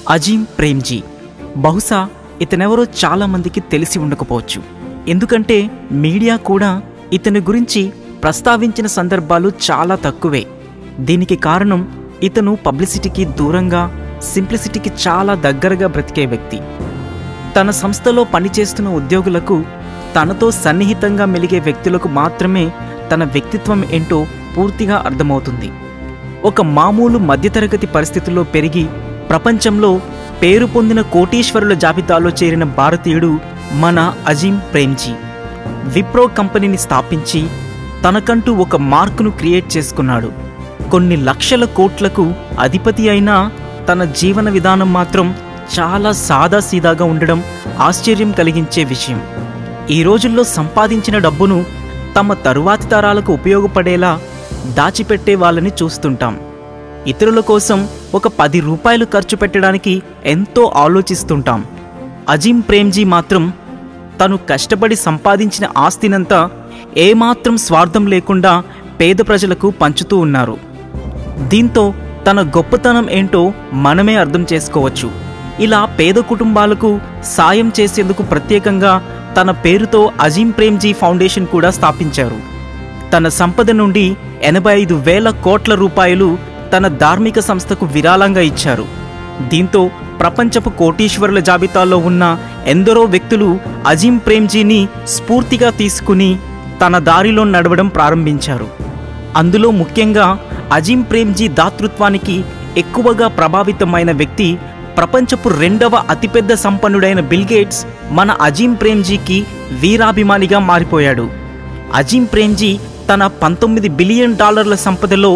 అజీం ప్రేమ్జీ. బహుశా ఇతనెవరో చాలా మందికి తెలిసి ఉండకపోవచ్చు. ఎందుకంటే మీడియా కూడా ఇతని గురించి ప్రస్తావించిన సందర్భాలు చాలా తక్కువే. దీనికి కారణం ఇతను పబ్లిసిటీకి దూరంగా, సింప్లిసిటీకి చాలా దగ్గరగా బ్రతికే వ్యక్తి. తన సంస్థలో పనిచేస్తున్న ఉద్యోగులకు, తనతో సన్నిహితంగా మెలిగే వ్యక్తులకు మాత్రమే తన వ్యక్తిత్వం ఏంటో పూర్తిగా అర్థమవుతుంది. ఒక మామూలు మధ్యతరగతి పరిస్థితుల్లో పెరిగి ప్రపంచంలో పేరు పొందిన కోటీశ్వరుల జాబితాలో చేరిన భారతీయుడు మన అజీం ప్రేమ్జీ. విప్రో కంపెనీని స్థాపించి తనకంటూ ఒక మార్కును క్రియేట్ చేసుకున్నాడు. కొన్ని లక్షల కోట్లకు అధిపతి అయినా తన జీవన విధానం మాత్రం చాలా సాదాసీదాగా ఉండడం ఆశ్చర్యం కలిగించే విషయం. ఈ రోజుల్లో సంపాదించిన డబ్బును తమ తరువాతి తరాలకు ఉపయోగపడేలా దాచిపెట్టే వాళ్ళని చూస్తుంటాం. ఇతరుల కోసం ఒక 10 రూపాయలు ఖర్చు పెట్టడానికి ఎంతో ఆలోచిస్తుంటాం. అజీం ప్రేమ్జీ మాత్రం తను కష్టపడి సంపాదించిన ఆస్తినంతా ఏమాత్రం స్వార్థం లేకుండా పేద ప్రజలకు పంచుతూ ఉన్నారు. దీంతో తన గొప్పతనం ఏంటో మనమే అర్థం చేసుకోవచ్చు. ఇలా పేద కుటుంబాలకు సాయం చేసేందుకు ప్రత్యేకంగా తన పేరుతో అజీం ప్రేమ్జీ ఫౌండేషన్ కూడా స్థాపించారు. తన సంపద నుండి 85,000 కోట్ల రూపాయలు తన ధార్మిక సంస్థకు విరాళంగా ఇచ్చారు. దీంతో ప్రపంచపు కోటీశ్వరుల జాబితాలో ఉన్న ఎందరో వ్యక్తులు అజీం ప్రేమ్జీని స్ఫూర్తిగా తీసుకుని తన దారిలో నడవడం ప్రారంభించారు. అందులో ముఖ్యంగా అజీం ప్రేమ్జీ దాతృత్వానికి ఎక్కువగా ప్రభావితమైన వ్యక్తి ప్రపంచపు 2వ అతిపెద్ద సంపన్నుడైన బిల్ గేట్స్ మన అజీం ప్రేమ్జీకి వీరాభిమానిగా మారిపోయాడు. అజీం ప్రేమ్జీ తన $19 బిలియన్ సంపదలో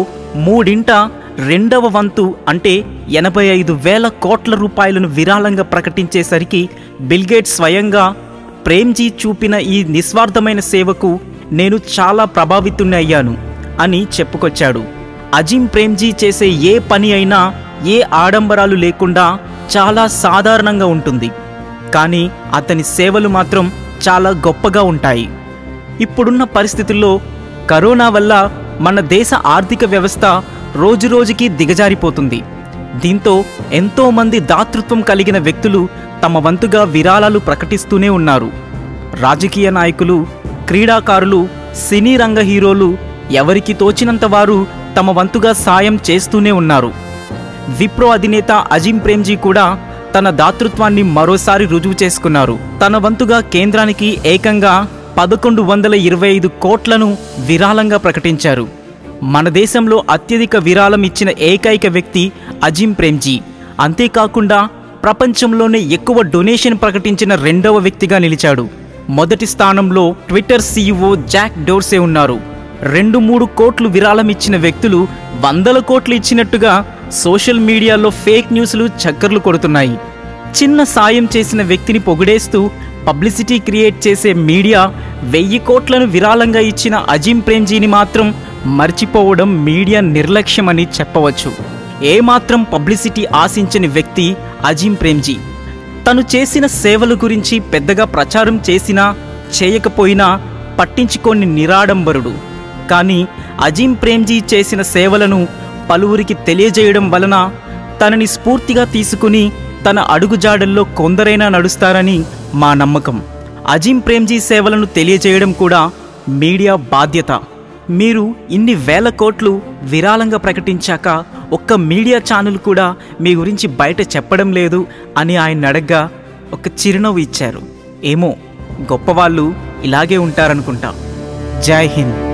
2/3 వంతు అంటే 85,000 కోట్ల రూపాయలను విరాళంగా ప్రకటించేసరికి బిల్ గేట్స్ స్వయంగా ప్రేమ్జీ చూపిన ఈ నిస్వార్థమైన సేవకు నేను చాలా ప్రభావితుణ్ణి అయ్యాను అని చెప్పుకొచ్చాడు. అజీం ప్రేమ్జీ చేసే ఏ పని అయినా ఏ ఆడంబరాలు లేకుండా చాలా సాధారణంగా ఉంటుంది. కానీ అతని సేవలు మాత్రం చాలా గొప్పగా ఉంటాయి. ఇప్పుడున్న పరిస్థితుల్లో కరోనా వల్ల మన దేశ ఆర్థిక వ్యవస్థ రోజురోజుకి దిగజారిపోతుంది. దీంతో ఎంతోమంది దాతృత్వం కలిగిన వ్యక్తులు తమ వంతుగా విరాళాలు ప్రకటిస్తూనే ఉన్నారు. రాజకీయ నాయకులు, క్రీడాకారులు, సినీ రంగ హీరోలు ఎవరికి తోచినంత వారు తమ వంతుగా సాయం చేస్తూనే ఉన్నారు. విప్రో అధినేత అజీం ప్రేమ్జీ కూడా తన దాతృత్వాన్ని మరోసారి రుజువు చేసుకున్నారు. తన వంతుగా కేంద్రానికి ఏకంగా 1125 కోట్లను విరాళంగా ప్రకటించారు. మన దేశంలో అత్యధిక విరాళం ఇచ్చిన ఏకైక వ్యక్తి అజీం ప్రేమ్జీ. అంతేకాకుండా ప్రపంచంలోనే ఎక్కువ డొనేషన్ ప్రకటించిన 2వ వ్యక్తిగా నిలిచాడు. మొదటి స్థానంలో ట్విట్టర్ CEO జాక్ డోర్సే ఉన్నారు. 2-3 కోట్లు విరాళం ఇచ్చిన వ్యక్తులు 100 కోట్లు ఇచ్చినట్టుగా సోషల్ మీడియాలో ఫేక్ న్యూస్లు చక్కర్లు కొడుతున్నాయి. చిన్న సాయం చేసిన వ్యక్తిని పొగిడేస్తూ పబ్లిసిటీ క్రియేట్ చేసే మీడియా 1000 కోట్లను విరాళంగా ఇచ్చిన అజీం ప్రేమ్జీని మాత్రం మర్చిపోవడం మీడియా నిర్లక్ష్యమని చెప్పవచ్చు. ఏమాత్రం పబ్లిసిటీ ఆశించని వ్యక్తి అజీం ప్రేమ్జీ. తను చేసిన సేవల గురించి పెద్దగా ప్రచారం చేసినా చేయకపోయినా పట్టించుకోని నిరాడంబరుడు. కానీ అజీం ప్రేమ్జీ చేసిన సేవలను పలువురికి తెలియజేయడం వలన తనని స్ఫూర్తిగా తీసుకుని తన అడుగుజాడల్లో కొందరైనా నడుస్తారని మా నమ్మకం. అజీం ప్రేమ్జీ సేవలను తెలియజేయడం కూడా మీడియా బాధ్యత. మీరు ఇన్ని వేల కోట్లు విరాళంగా ప్రకటించాక ఒక్క మీడియా ఛానల్ కూడా మీ గురించి బయట చెప్పడం లేదు అని ఆయన అడగ్గా ఒక చిరునవ్వు ఇచ్చారు. ఏమో, గొప్పవాళ్ళు ఇలాగే ఉంటారనుకుంటా. జై హింద్.